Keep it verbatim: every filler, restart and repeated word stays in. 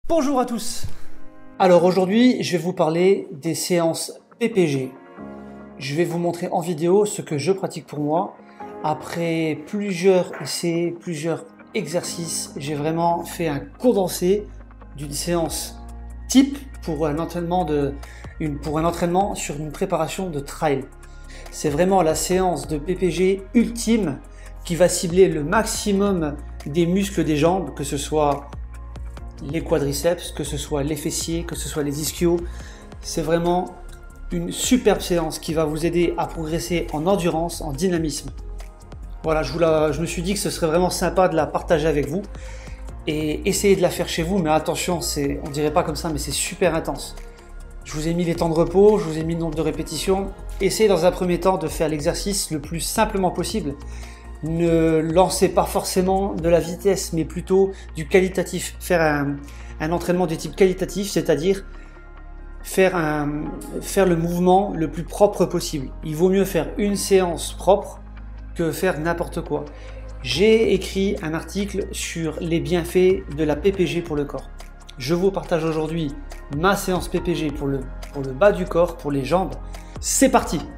Bonjour à tous. Alors aujourd'hui, je vais vous parler des séances P P G. Je vais vous montrer en vidéo ce que je pratique pour moi. Après plusieurs essais, plusieurs exercices, j'ai vraiment fait un condensé d'une séance type pour un entraînement, de, une, pour un entraînement sur une préparation de trail. C'est vraiment la séance de P P G ultime qui va cibler le maximum des muscles des jambes, que ce soit les quadriceps, que ce soit les fessiers, que ce soit les ischios. C'est vraiment une superbe séance qui va vous aider à progresser en endurance, en dynamisme. Voilà, je, vous la, je me suis dit que ce serait vraiment sympa de la partager avec vous et essayer de la faire chez vous, mais attention, c'est, on dirait pas comme ça, mais c'est super intense. Je vous ai mis les temps de repos, je vous ai mis le nombre de répétitions. Essayez dans un premier temps de faire l'exercice le plus simplement possible. Ne lancez pas forcément de la vitesse, mais plutôt du qualitatif. Faire un, un entraînement de type qualitatif, c'est-à-dire faire, un, faire le mouvement le plus propre possible. Il vaut mieux faire une séance propre que faire n'importe quoi. J'ai écrit un article sur les bienfaits de la P P G pour le corps. Je vous partage aujourd'hui ma séance P P G pour le, pour le bas du corps, pour les jambes. C'est parti!